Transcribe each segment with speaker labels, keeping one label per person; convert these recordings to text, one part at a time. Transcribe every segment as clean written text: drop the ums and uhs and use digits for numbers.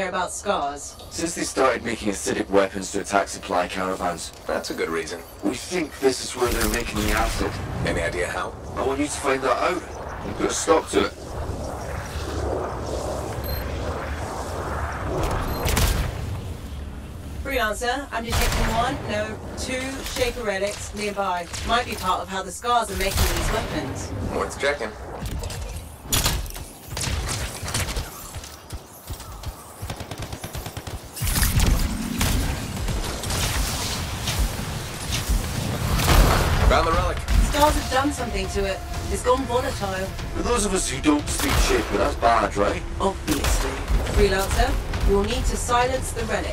Speaker 1: care about scars?
Speaker 2: Since they started making acidic weapons to attack supply caravans.
Speaker 3: That's a good reason.
Speaker 2: We think this is where they're making the acid.
Speaker 3: Any idea how?
Speaker 2: I want you to find that out and put a stop to it.
Speaker 1: Freelancer, I'm detecting 2 shaper relics nearby. Might be part of how the scars are making these weapons.
Speaker 3: Worth checking. Found the relic.
Speaker 1: Scars have done something to it. It's gone volatile.
Speaker 2: For those of us who don't speak shaper, that's bad, right?
Speaker 1: Obviously. Freelancer, you'll need to silence the relic.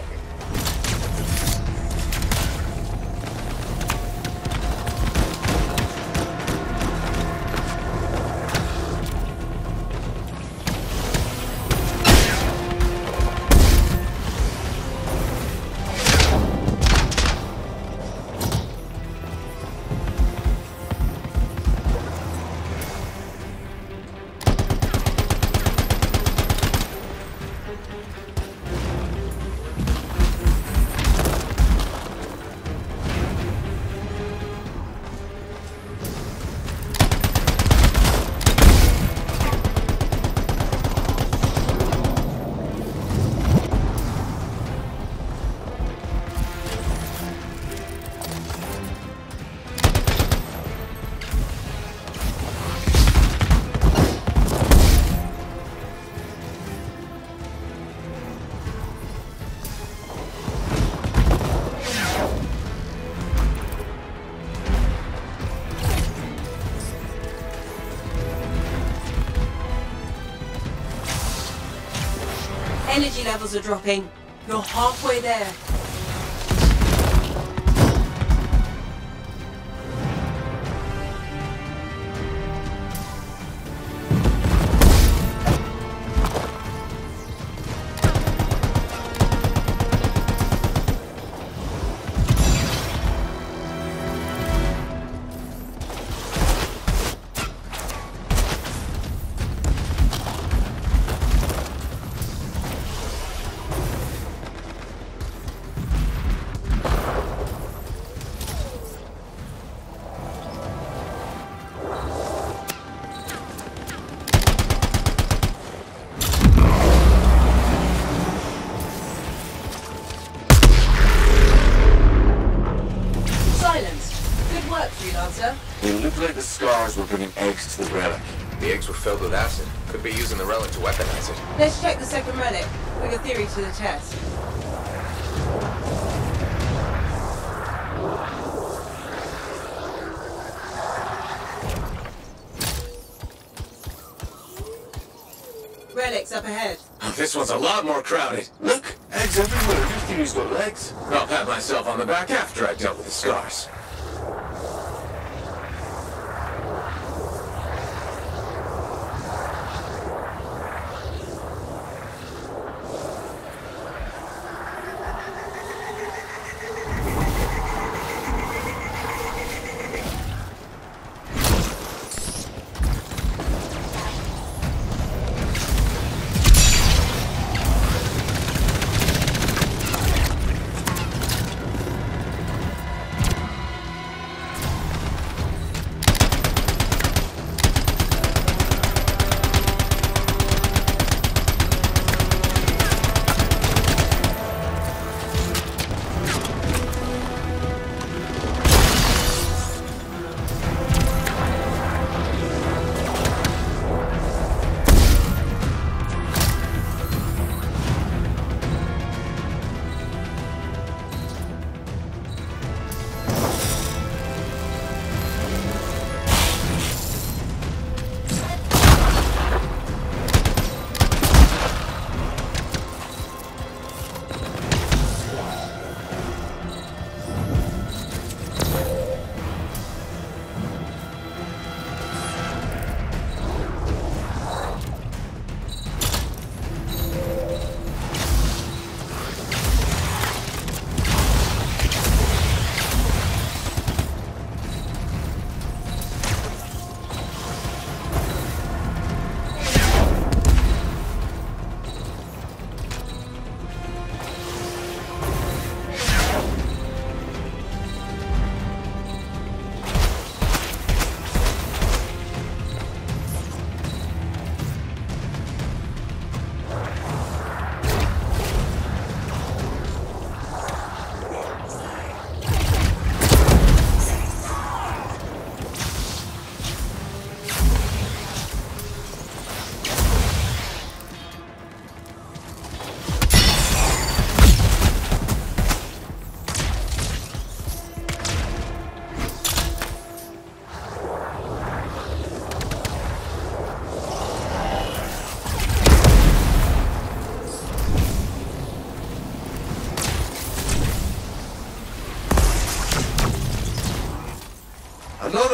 Speaker 1: Energy levels are dropping. You're halfway there.
Speaker 2: It looked like the scars were bringing eggs to the relic.
Speaker 3: The eggs were filled with acid. Could be using the relic to weaponize it.
Speaker 1: Let's check the second relic. Put your theory to the test. Relics up ahead.
Speaker 2: Oh, this one's a lot more crowded. Look, eggs everywhere. Your theory's got legs. I'll pat myself on the back after I dealt with the scars.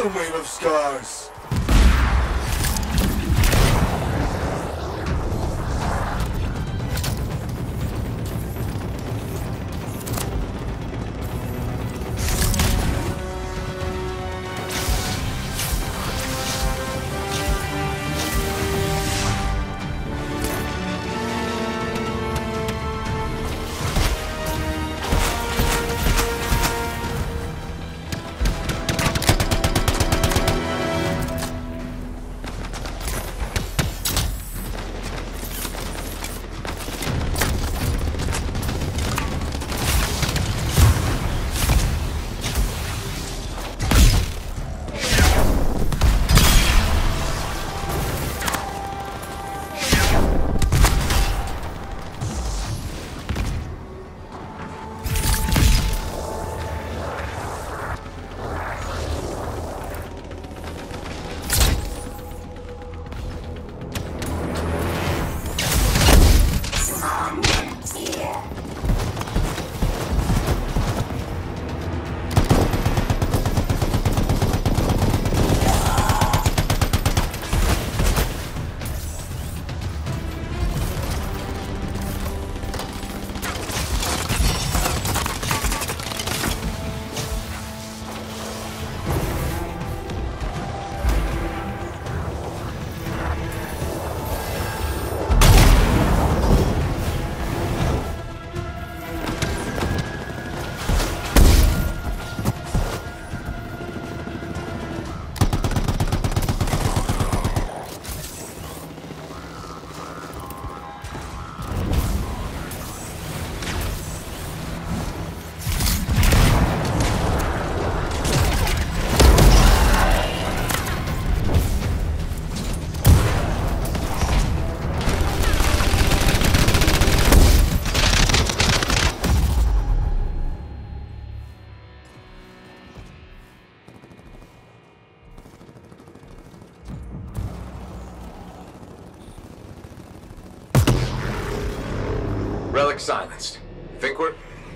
Speaker 2: Another wave of scars.
Speaker 3: Relic silenced. Think we're...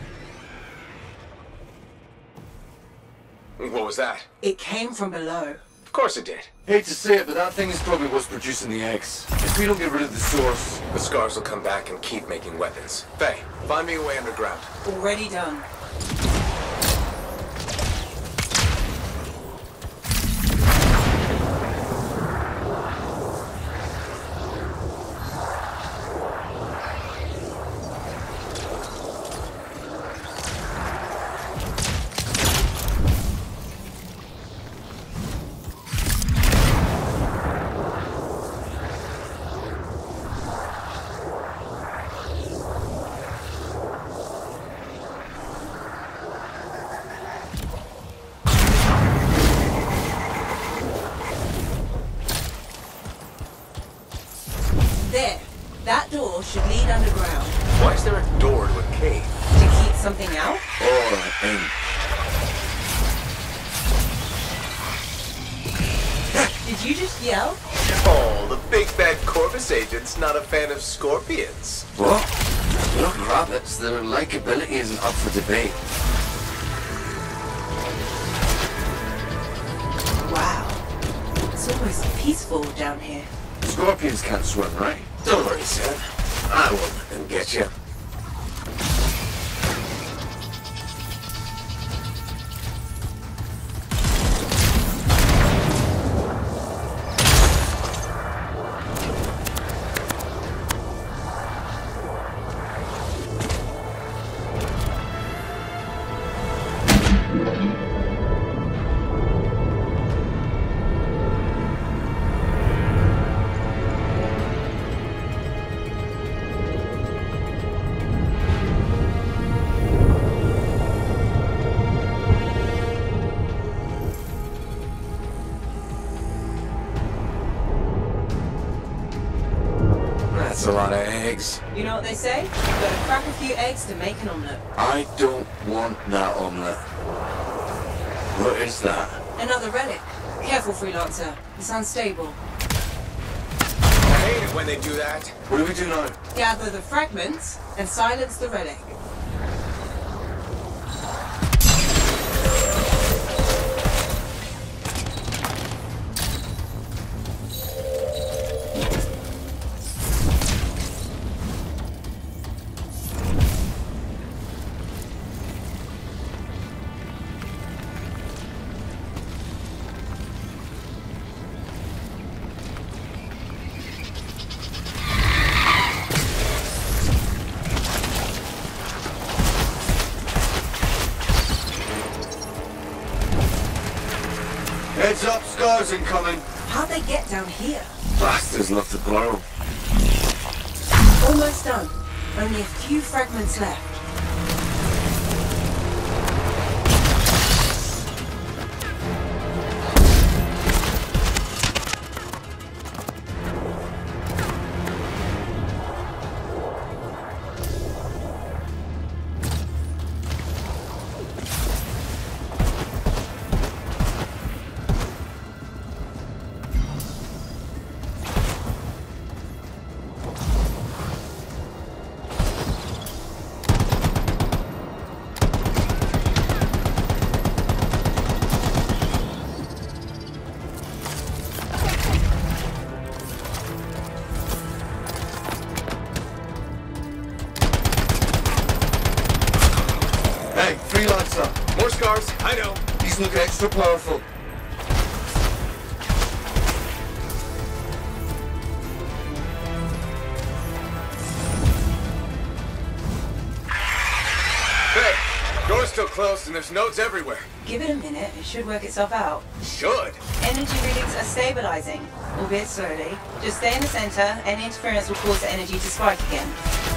Speaker 3: What was that?
Speaker 1: It came from below.
Speaker 3: Of course it did.
Speaker 2: Hate to say it, but that thing is probably what's producing the eggs. If we don't get rid of the source...
Speaker 3: The scars will come back and keep making weapons. Faye, find me a way underground.
Speaker 1: Already done. There. That door should lead underground.
Speaker 3: Why is there a door to a cave?
Speaker 1: To keep something out? Did you just yell?
Speaker 3: Oh, the big bad Corvus agent's not a fan of scorpions.
Speaker 2: What? Look, rabbits, their likability isn't up for debate.
Speaker 1: Wow. It's almost peaceful down here.
Speaker 2: Scorpions can't swim, right?
Speaker 3: Don't worry, Sam. I will let them get you. That's a lot of eggs.
Speaker 1: You know what they say? You've got to crack a few eggs to make an omelette.
Speaker 2: I don't want that omelette. What is that?
Speaker 1: Another relic. Careful, Freelancer. It's unstable.
Speaker 3: I hate it when they do that.
Speaker 2: What do we do now?
Speaker 1: Gather the fragments and silence the relic.
Speaker 2: Heads up, scars incoming.
Speaker 1: How'd they get down here?
Speaker 2: Bastards love to borrow.
Speaker 1: Almost done. Only a few fragments left.
Speaker 2: Hey, Freelancer.
Speaker 3: More scars, I know.
Speaker 2: These look extra powerful.
Speaker 3: Hey, door's still closed and there's nodes everywhere.
Speaker 1: Give it a minute, it should work itself out.
Speaker 3: Should.
Speaker 1: Energy readings are stabilizing, albeit slowly. Just stay in the center, any interference will cause the energy to spike again.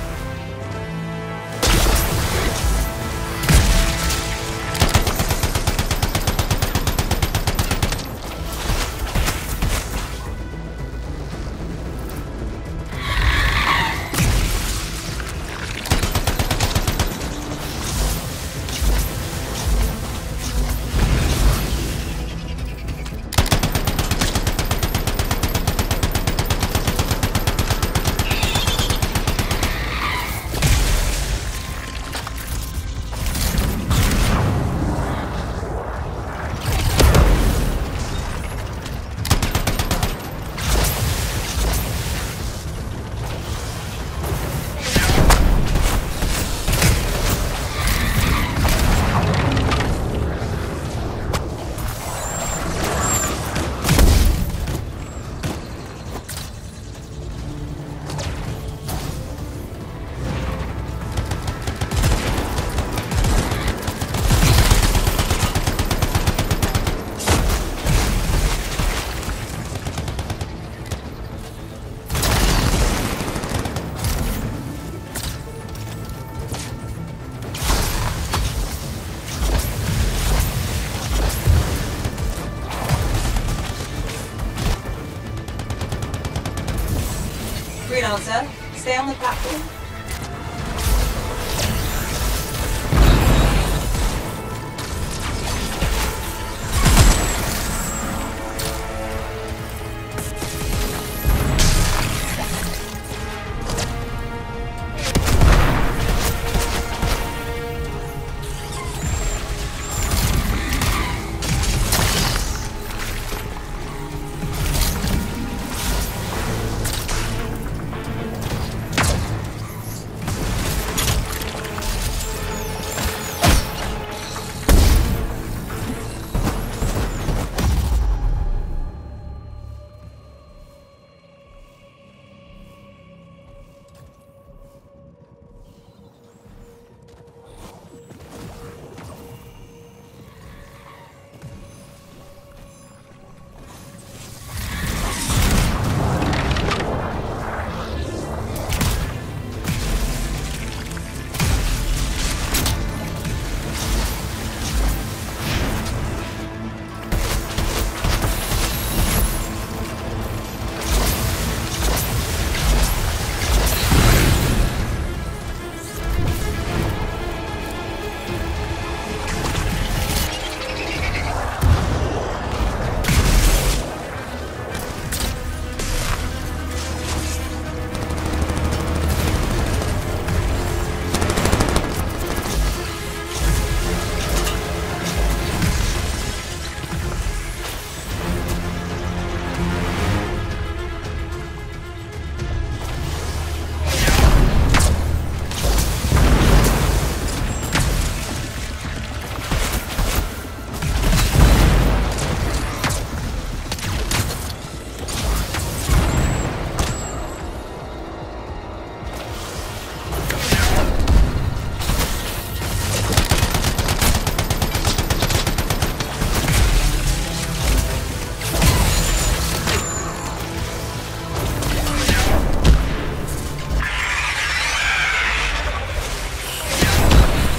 Speaker 1: Freelancer, stay on the platform.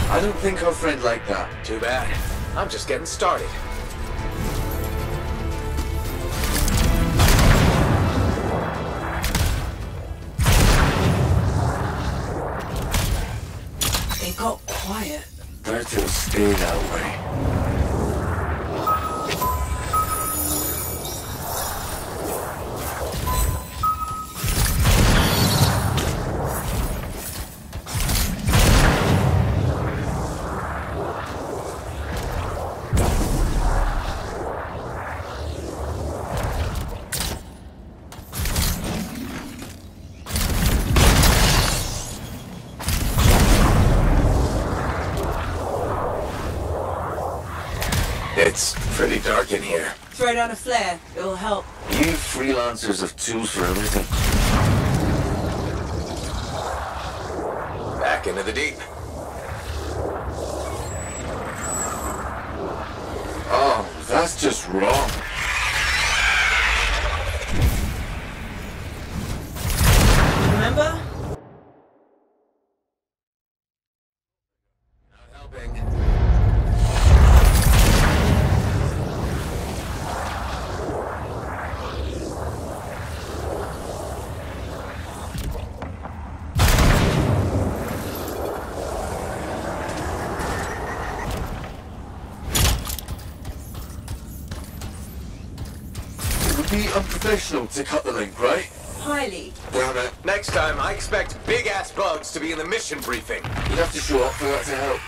Speaker 2: I don't think our friend liked that.
Speaker 3: Too bad. I'm just getting started.
Speaker 1: It got quiet.
Speaker 2: Bet it'll stay that way. It's pretty dark in here.
Speaker 1: Throw down a flare. It'll help.
Speaker 2: You freelancers have tools for everything.
Speaker 3: Back into the deep.
Speaker 2: Oh, that's just wrong.
Speaker 1: Remember?
Speaker 2: Not helping. It would be unprofessional to cut the link, right?
Speaker 1: Highly.
Speaker 2: Damn it.
Speaker 3: Next time, I expect big-ass bugs to be in the mission briefing.
Speaker 2: You'd have to show up for that to help.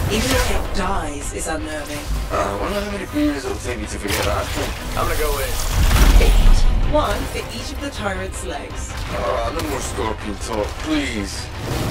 Speaker 1: Even if it dies, it's unnerving.
Speaker 2: I wonder how many beers it'll take me to forget that.
Speaker 3: I'm gonna go in.
Speaker 1: 8. 1 for each of the tyrant's legs.
Speaker 2: No more scorpion talk, please.